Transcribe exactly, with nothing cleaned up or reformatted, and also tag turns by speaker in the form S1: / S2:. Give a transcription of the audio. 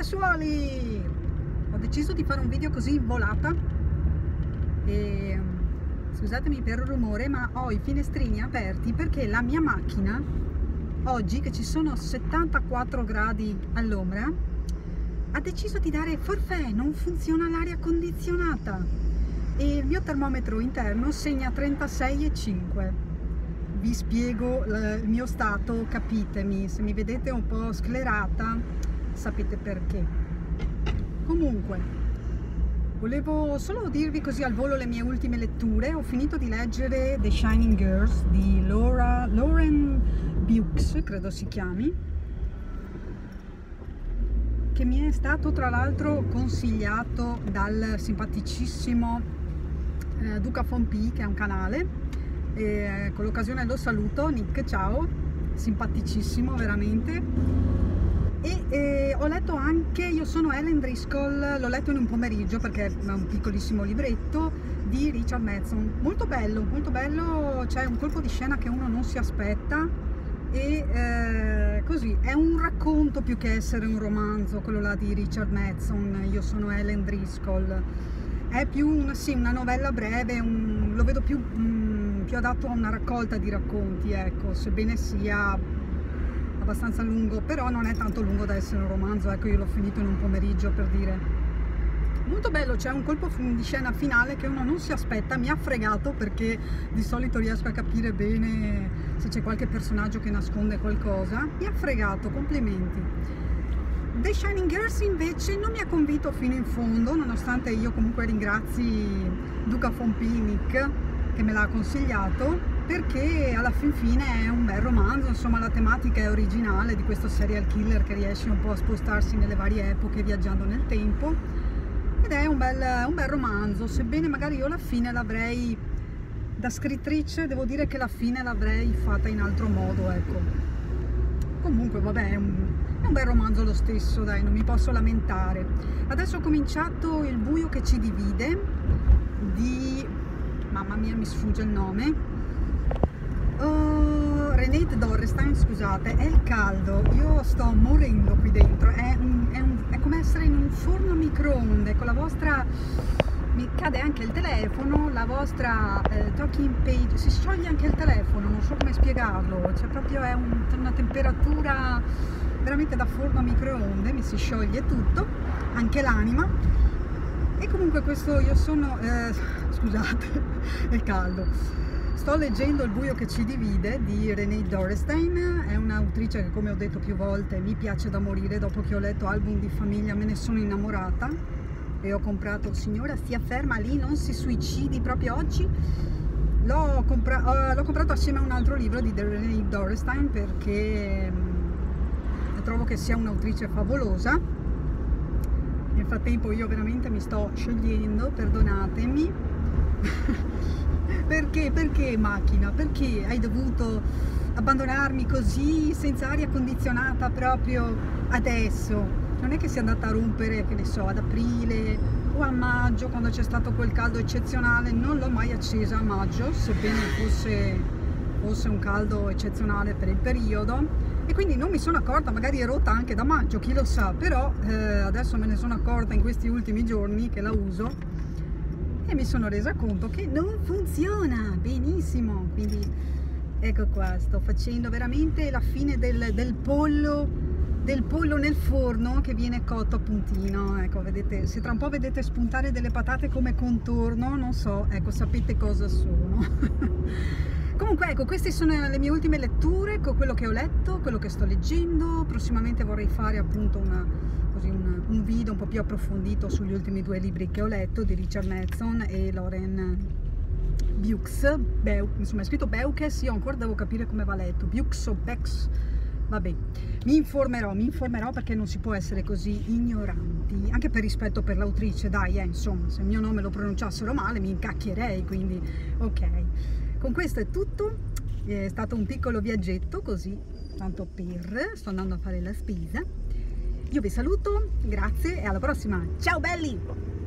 S1: ragazzuoli, ho deciso di fare un video così in volata e scusatemi per il rumore, ma ho i finestrini aperti perché la mia macchina oggi, che ci sono settantaquattro gradi all'ombra, ha deciso di dare forfait, non funziona l'aria condizionata e il mio termometro interno segna trentasei virgola cinque. Vi spiego il mio stato, capitemi, se mi vedete un po' sclerata sapete perché. Comunque, volevo solo dirvi così al volo le mie ultime letture. Ho finito di leggere The Shining Girls di Laura, Lauren Bukes, credo si chiami, che mi è stato tra l'altro consigliato dal simpaticissimo eh, Duca Fompi, che è un canale. E con l'occasione lo saluto, Nick, ciao, simpaticissimo veramente. E eh, ho letto anche Io sono Ellen Driscoll, l'ho letto in un pomeriggio perché è un piccolissimo libretto di Richard Matheson, molto bello, molto bello, c'è un colpo di scena che uno non si aspetta e eh, così, è un racconto più che essere un romanzo, quello là di Richard Matheson, Io sono Ellen Driscoll. È più una, sì, una novella breve, un, lo vedo più, mm, più adatto a una raccolta di racconti, ecco, sebbene sia abbastanza lungo, però non è tanto lungo da essere un romanzo, ecco, io l'ho finito in un pomeriggio, per dire. Molto bello, c'è un colpo di scena finale che uno non si aspetta, mi ha fregato perché di solito riesco a capire bene se c'è qualche personaggio che nasconde qualcosa, mi ha fregato, complimenti. The Shining Girls invece non mi ha convinto fino in fondo, nonostante io comunque ringrazi Duca Fompi, Nick, che me l'ha consigliato, perché alla fin fine è un bel romanzo, insomma la tematica è originale di questo serial killer che riesce un po' a spostarsi nelle varie epoche viaggiando nel tempo, ed è un bel, un bel romanzo, sebbene magari io la fine l'avrei, da scrittrice devo dire che la fine l'avrei fatta in altro modo, ecco. Comunque vabbè, è un, è un bel romanzo lo stesso, dai, non mi posso lamentare. Adesso ho cominciato Il buio che ci divide di, mamma mia mi sfugge il nome, uh, Renate Dorrestein, scusate, è il caldo, io sto morendo qui dentro, è, un, è, un, è come essere in un forno a microonde, con la vostra, mi cade anche il telefono, la vostra eh, talking page, si scioglie anche il telefono, non so come spiegarlo, cioè proprio è un, una temperatura veramente da forno a microonde, mi si scioglie tutto, anche l'anima. E comunque questo io sono, eh, scusate, è caldo, sto leggendo Il buio che ci divide di Renate Dorrestein, è un'autrice che, come ho detto più volte, mi piace da morire. Dopo che ho letto Album di famiglia me ne sono innamorata e ho comprato, signora stia ferma lì, non si suicidi proprio oggi, l'ho compra uh, comprato assieme a un altro libro di Renate Dorrestein perché um, trovo che sia un'autrice favolosa. Nel frattempo io veramente mi sto sciogliendo, perdonatemi. Perché? Perché macchina? Perché hai dovuto abbandonarmi così senza aria condizionata proprio adesso? Non è che sia andata a rompere, che ne so, ad aprile o a maggio, quando c'è stato quel caldo eccezionale. Non l'ho mai accesa a maggio, sebbene fosse, fosse un caldo eccezionale per il periodo, e quindi non mi sono accorta, magari è rotta anche da maggio, chi lo sa, però eh, adesso me ne sono accorta in questi ultimi giorni che la uso e mi sono resa conto che non funziona benissimo. Quindi ecco qua, sto facendo veramente la fine del, del pollo del pollo nel forno che viene cotto a puntino, ecco, vedete, se tra un po' vedete spuntare delle patate come contorno, non so, ecco, sapete cosa sono. Comunque ecco, queste sono le mie ultime letture, con quello che ho letto, quello che sto leggendo. Prossimamente vorrei fare appunto una, così, un, un video un po' più approfondito sugli ultimi due libri che ho letto di Richard Matheson e Lauren Bukes, Beu, insomma è scritto Beukes, io ancora devo capire come va letto, Bukes o Bex. Vabbè, mi informerò, mi informerò perché non si può essere così ignoranti, anche per rispetto per l'autrice, dai, eh, insomma, se il mio nome lo pronunciassero male mi incacchierei, quindi ok. Con questo è tutto, è stato un piccolo viaggetto così, tanto per, sto andando a fare la spesa. Io vi saluto, grazie e alla prossima, ciao belli!